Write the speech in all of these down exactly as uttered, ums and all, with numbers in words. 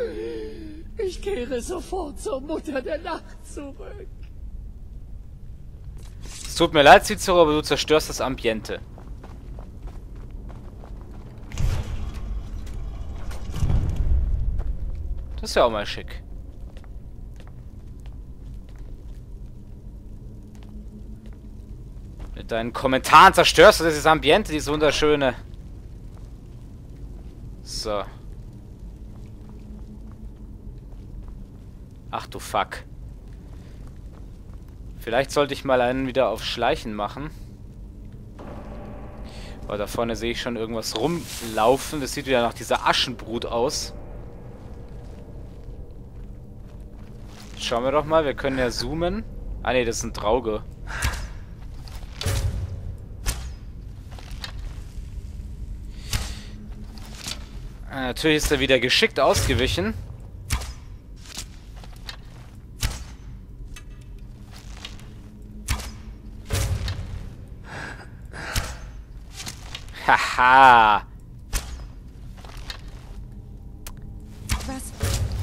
Ich kehre sofort zur Mutter der Nacht zurück. Es tut mir leid, Cicero, aber du zerstörst das Ambiente. Das ist ja auch mal schick. Mit deinen Kommentaren zerstörst du dieses Ambiente, dieses wunderschöne. So. Ach du Fuck. Vielleicht sollte ich mal einen wieder auf Schleichen machen. Aber da vorne sehe ich schon irgendwas rumlaufen. Das sieht wieder nach dieser Aschenbrut aus. Schauen wir doch mal. Wir können ja zoomen. Ah ne, das ist ein Drauge. Ah, natürlich ist er wieder geschickt ausgewichen. Haha. Was?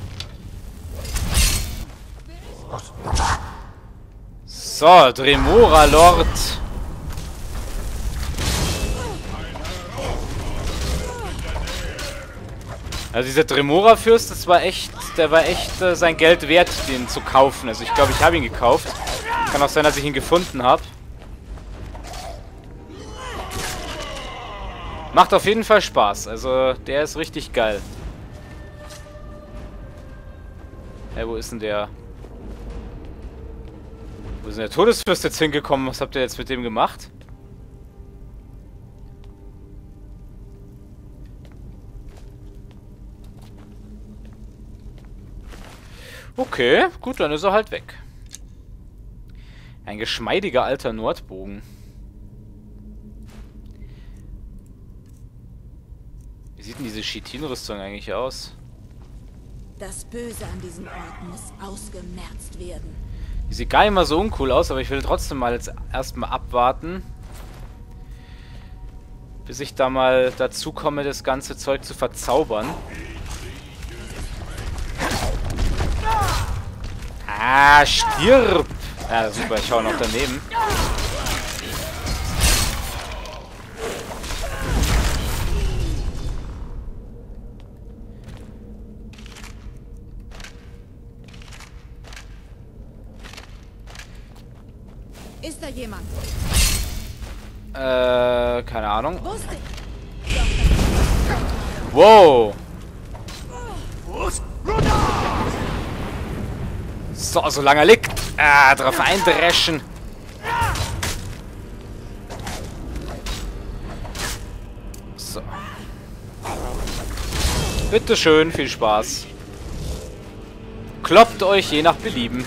So, Dremora Lord. Also dieser Dremora-Fürst, das war echt, der war echt äh, sein Geld wert, den zu kaufen. Also ich glaube, ich habe ihn gekauft. Kann auch sein, dass ich ihn gefunden habe. Macht auf jeden Fall Spaß. Also der ist richtig geil. Hey, wo ist denn der? Wo ist denn der Todesfürst jetzt hingekommen? Was habt ihr jetzt mit dem gemacht? Okay, gut, dann ist er halt weg. Ein geschmeidiger alter Nordbogen. Wie sieht denn diese Chitin-Rüstung eigentlich aus? Das Böse an diesen Orten muss ausgemerzt werden. Die sieht gar nicht mal so uncool aus, aber ich will trotzdem mal jetzt erstmal abwarten, bis ich da mal dazu komme, das ganze Zeug zu verzaubern. Ah, stirb! Ja, super, ich hau noch daneben. Ist da jemand? Äh, keine Ahnung. Wusste Wow! So, solange er liegt. Ah, drauf eindreschen. So. Bitteschön, viel Spaß. Kloppt euch je nach Belieben.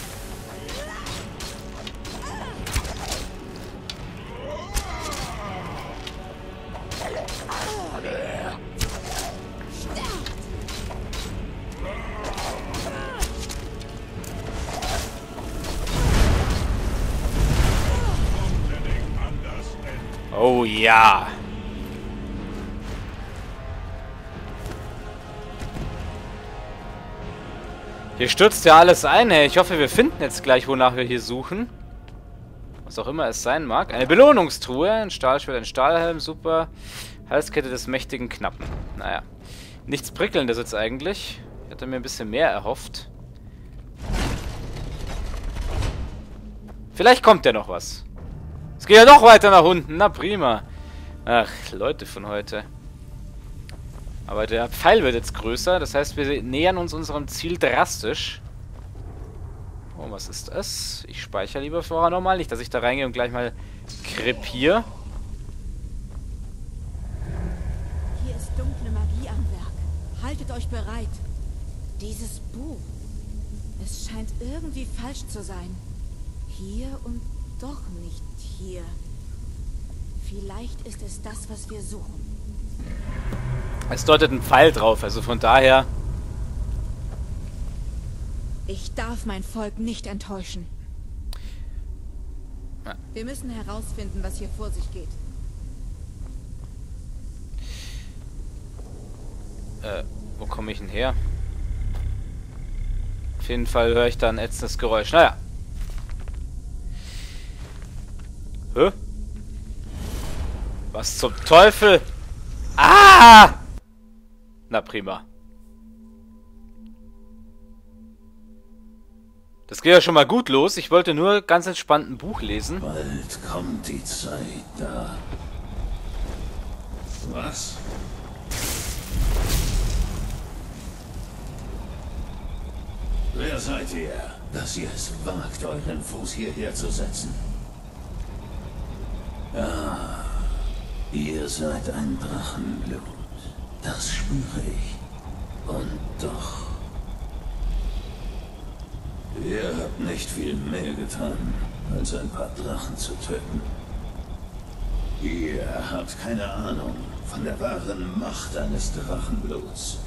Oh ja. Hier stürzt ja alles ein, hey. Ich hoffe, wir finden jetzt gleich, wonach wir hier suchen. Was auch immer es sein mag. Eine Belohnungstruhe, ein Stahlschwert, ein Stahlhelm, super. Halskette des mächtigen Knappen. Naja. Nichts Prickelndes jetzt eigentlich. Ich hatte mir ein bisschen mehr erhofft. Vielleicht kommt ja noch was. Es geht ja noch weiter nach unten. Na prima. Ach, Leute von heute. Aber der Pfeil wird jetzt größer. Das heißt, wir nähern uns unserem Ziel drastisch. Oh, was ist das? Ich speichere lieber vorher nochmal. Nicht, dass ich da reingehe und gleich mal krepiere. Hier ist dunkle Magie am Werk. Haltet euch bereit. Dieses Buch. Es scheint irgendwie falsch zu sein. Hier und doch nicht hier. Vielleicht ist es das, was wir suchen. Es deutet ein Pfeil drauf, also von daher... Ich darf mein Volk nicht enttäuschen. Ja. Wir müssen herausfinden, was hier vor sich geht. Äh, wo komme ich denn her? Auf jeden Fall höre ich da ein ätzendes Geräusch. Naja. Hä? Was zum Teufel? Ah! Na prima. Das geht ja schon mal gut los. Ich wollte nur ganz entspannt ein Buch lesen. Bald kommt die Zeit da. Was? Wer seid ihr, dass ihr es wagt, euren Fuß hierher zu setzen? Ah, ihr seid ein Drachenblut. Das spüre ich. Und doch... Ihr habt nicht viel mehr getan, als ein paar Drachen zu töten. Ihr habt keine Ahnung von der wahren Macht eines Drachenbluts.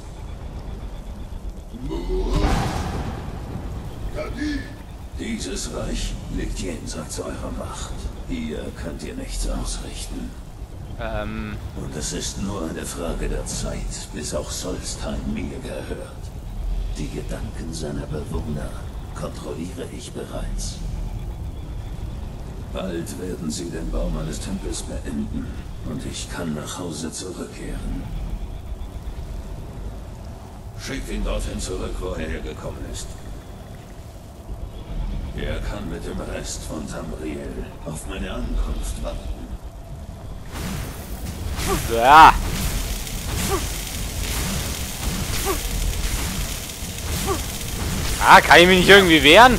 Dieses Reich liegt jenseits eurer Macht. Hier könnt ihr nichts ausrichten. Ähm... Und es ist nur eine Frage der Zeit, bis auch Solstheim mir gehört. Die Gedanken seiner Bewohner kontrolliere ich bereits. Bald werden sie den Bau meines Tempels beenden und ich kann nach Hause zurückkehren. Schickt ihn dorthin zurück, wo er hergekommen ist. Er kann mit dem Rest von Tamriel auf meine Ankunft warten. Ja. Ah, kann ich mich nicht irgendwie wehren?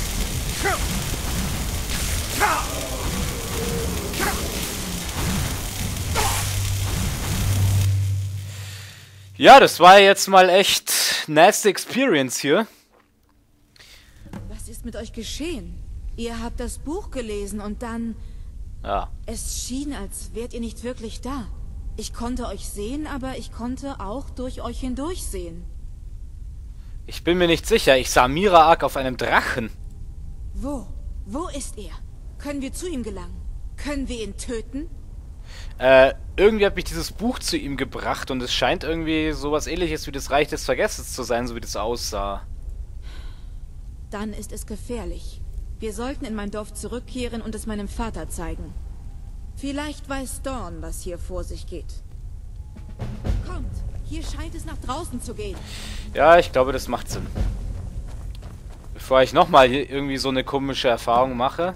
Ja, das war jetzt mal echt nasty Experience hier. Was ist mit euch geschehen? Ihr habt das Buch gelesen und dann... Ja. Es schien, als wärt ihr nicht wirklich da. Ich konnte euch sehen, aber ich konnte auch durch euch hindurch sehen. Ich bin mir nicht sicher. Ich sah Miraak auf einem Drachen. Wo? Wo ist er? Können wir zu ihm gelangen? Können wir ihn töten? Äh, irgendwie hat mich dieses Buch zu ihm gebracht und es scheint irgendwie sowas Ähnliches wie das Reich des Vergessens zu sein, so wie das aussah. Dann ist es gefährlich. Wir sollten in mein Dorf zurückkehren und es meinem Vater zeigen. Vielleicht weiß Dawn, was hier vor sich geht. Kommt, hier scheint es nach draußen zu gehen. Ja, ich glaube, das macht Sinn. Bevor ich nochmal hier irgendwie so eine komische Erfahrung mache.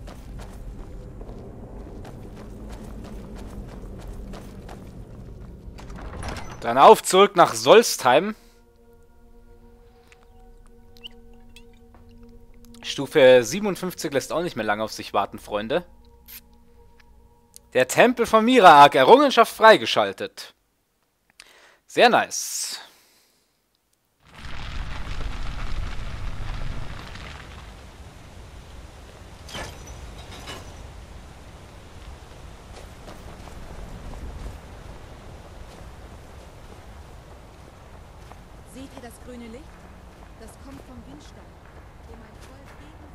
Dann auf zurück nach Solstheim. Stufe siebenundfünfzig lässt auch nicht mehr lange auf sich warten, Freunde. Der Tempel von Miraak, Errungenschaft freigeschaltet. Sehr nice. Seht ihr das grüne Licht? Das kommt vom Windstein, wo mein Volk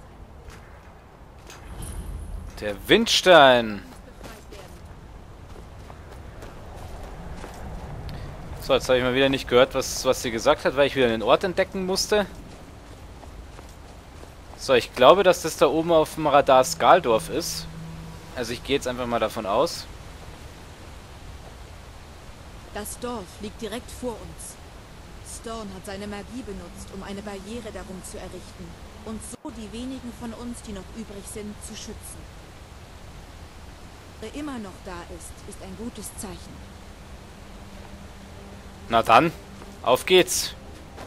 gegen sein Der Windstein. befreit werden. So, jetzt habe ich mal wieder nicht gehört, was, was sie gesagt hat, weil ich wieder einen Ort entdecken musste. So, ich glaube, dass das da oben auf dem Radar Skaldorf ist. Also ich gehe jetzt einfach mal davon aus. Das Dorf liegt direkt vor uns. Storn hat seine Magie benutzt, um eine Barriere darum zu errichten und so die wenigen von uns, die noch übrig sind, zu schützen. Wer immer noch da ist, ist ein gutes Zeichen. Na dann, auf geht's.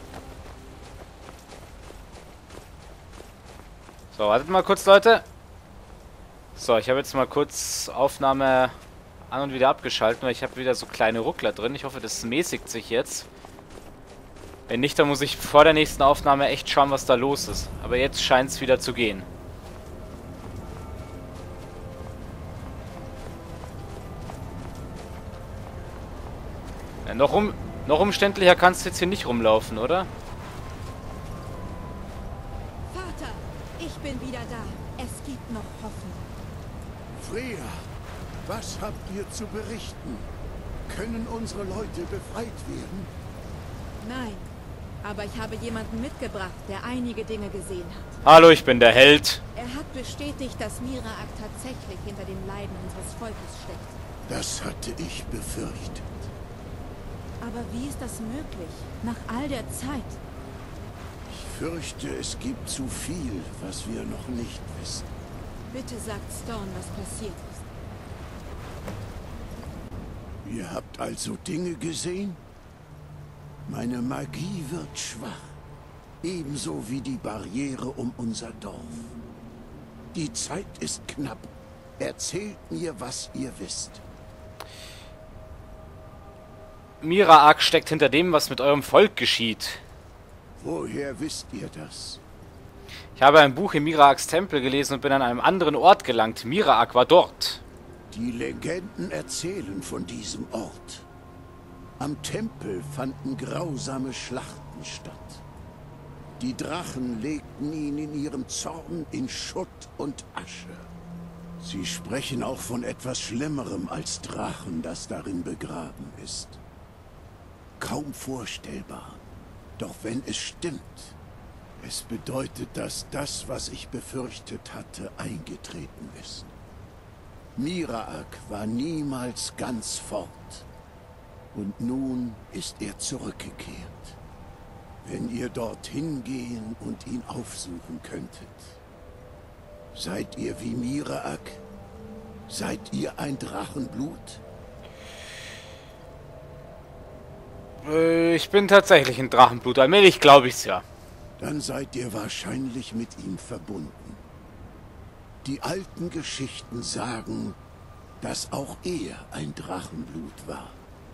So, wartet mal kurz, Leute. So, ich habe jetzt mal kurz Aufnahme an und wieder abgeschaltet, weil ich habe wieder so kleine Ruckler drin. Ich hoffe, das mäßigt sich jetzt. Wenn nicht, dann muss ich vor der nächsten Aufnahme echt schauen, was da los ist. Aber jetzt scheint es wieder zu gehen. Ja, noch, um, noch umständlicher kannst du jetzt hier nicht rumlaufen, oder? Vater, ich bin wieder da. Es gibt noch Hoffnung. Freya, was habt ihr zu berichten? Können unsere Leute befreit werden? Nein, Aber ich habe jemanden mitgebracht, der einige Dinge gesehen hat. Hallo, ich bin der Held. Er hat bestätigt, dass Miraak tatsächlich hinter den Leiden unseres Volkes steckt. Das hatte ich befürchtet. Aber wie ist das möglich, nach all der Zeit? Ich fürchte, es gibt zu viel, was wir noch nicht wissen. Bitte sagt Storn, was passiert ist. Ihr habt also Dinge gesehen? Meine Magie wird schwach. Ebenso wie die Barriere um unser Dorf. Die Zeit ist knapp. Erzählt mir, was ihr wisst. Miraak steckt hinter dem, was mit eurem Volk geschieht. Woher wisst ihr das? Ich habe ein Buch in Miraaks Tempel gelesen und bin an einem anderen Ort gelangt. Miraak war dort. Die Legenden erzählen von diesem Ort. Am Tempel fanden grausame Schlachten statt. Die Drachen legten ihn in ihrem Zorn in Schutt und Asche. Sie sprechen auch von etwas Schlimmerem als Drachen, das darin begraben ist. Kaum vorstellbar. Doch wenn es stimmt, es bedeutet, dass das, was ich befürchtet hatte, eingetreten ist. Miraak war niemals ganz fort. Und nun ist er zurückgekehrt. Wenn ihr dorthin gehen und ihn aufsuchen könntet. Seid ihr wie Miraak? Seid ihr ein Drachenblut? Äh, ich bin tatsächlich ein Drachenblut. Allmählich glaube ich's ja. Dann seid ihr wahrscheinlich mit ihm verbunden. Die alten Geschichten sagen, dass auch er ein Drachenblut war.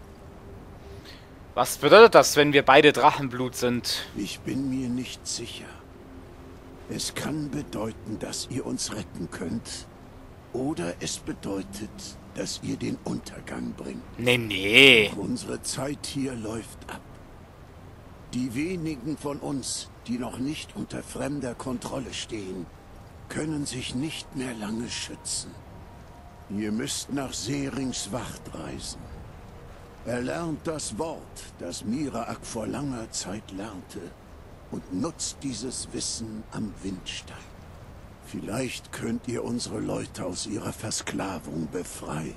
Was bedeutet das, wenn wir beide Drachenblut sind? Ich bin mir nicht sicher. Es kann bedeuten, dass ihr uns retten könnt. Oder es bedeutet, dass ihr den Untergang bringt. Nee, nee. Unsere Zeit hier läuft ab. Die wenigen von uns, die noch nicht unter fremder Kontrolle stehen, können sich nicht mehr lange schützen. Ihr müsst nach Serings Wacht reisen. Erlernt das Wort, das Miraak vor langer Zeit lernte, und nutzt dieses Wissen am Windstein. Vielleicht könnt ihr unsere Leute aus ihrer Versklavung befreien.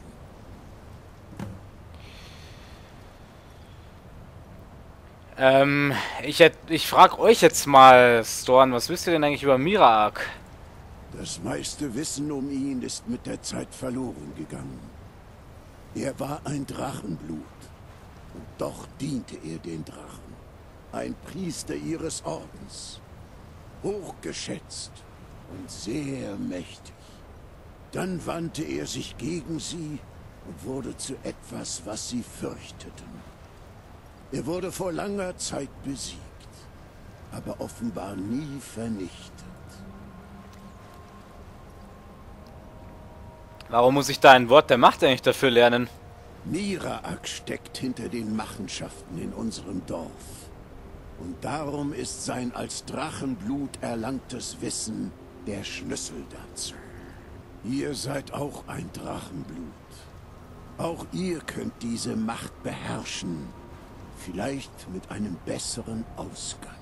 Ähm, ich, ich frage euch jetzt mal, Storn, was wisst ihr denn eigentlich über Miraak? Das meiste Wissen um ihn ist mit der Zeit verloren gegangen. Er war ein Drachenblut. Und doch diente er den Drachen. Ein Priester ihres Ordens. Hochgeschätzt und sehr mächtig. Dann wandte er sich gegen sie und wurde zu etwas, was sie fürchteten. Er wurde vor langer Zeit besiegt, aber offenbar nie vernichtet. Warum muss ich da ein Wort der Macht eigentlich dafür lernen? Miraak steckt hinter den Machenschaften in unserem Dorf. Und darum ist sein als Drachenblut erlangtes Wissen der Schlüssel dazu. Ihr seid auch ein Drachenblut. Auch ihr könnt diese Macht beherrschen. Vielleicht mit einem besseren Ausgang.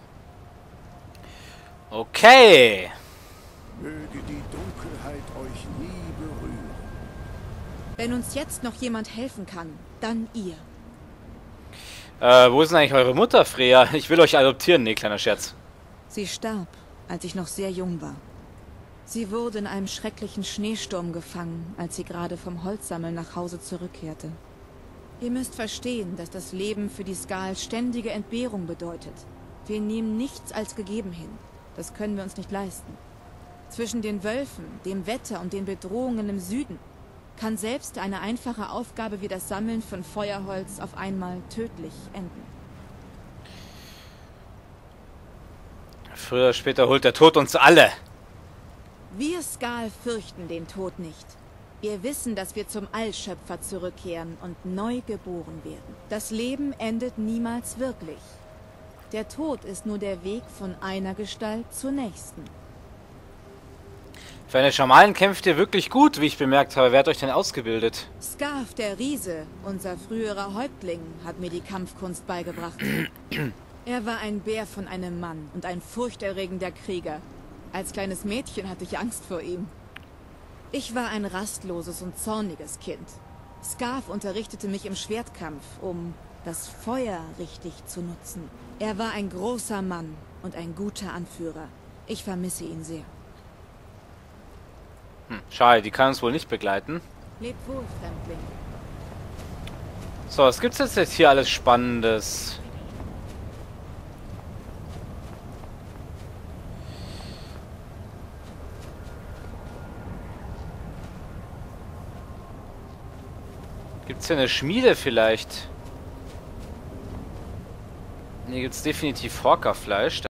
Okay. Möge die Dunkelheit euch nie berühren. Wenn uns jetzt noch jemand helfen kann, dann ihr. Äh, wo ist denn eigentlich eure Mutter, Freya? Ich will euch adoptieren. Nee, kleiner Scherz. Sie starb, als ich noch sehr jung war. Sie wurde in einem schrecklichen Schneesturm gefangen, als sie gerade vom Holzsammeln nach Hause zurückkehrte. Ihr müsst verstehen, dass das Leben für die Skal ständige Entbehrung bedeutet. Wir nehmen nichts als gegeben hin. Das können wir uns nicht leisten. Zwischen den Wölfen, dem Wetter und den Bedrohungen im Süden kann selbst eine einfache Aufgabe wie das Sammeln von Feuerholz auf einmal tödlich enden. Früher oder später holt der Tod uns alle. Wir Skal fürchten den Tod nicht. Wir wissen, dass wir zum Allschöpfer zurückkehren und neu geboren werden. Das Leben endet niemals wirklich. Der Tod ist nur der Weg von einer Gestalt zur nächsten. Für eine Schamanen kämpft ihr wirklich gut, wie ich bemerkt habe. Wer hat euch denn ausgebildet? Scarf, der Riese, unser früherer Häuptling, hat mir die Kampfkunst beigebracht. Er war ein Bär von einem Mann und ein furchterregender Krieger. Als kleines Mädchen hatte ich Angst vor ihm. Ich war ein rastloses und zorniges Kind. Scarf unterrichtete mich im Schwertkampf, um das Feuer richtig zu nutzen. Er war ein großer Mann und ein guter Anführer. Ich vermisse ihn sehr. Hm, schade, die kann uns wohl nicht begleiten. Lebt wohl, Fremdling. So, was gibt's jetzt, jetzt hier alles Spannendes? Gibt's hier eine Schmiede vielleicht? Hier gibt's definitiv Horkerfleisch.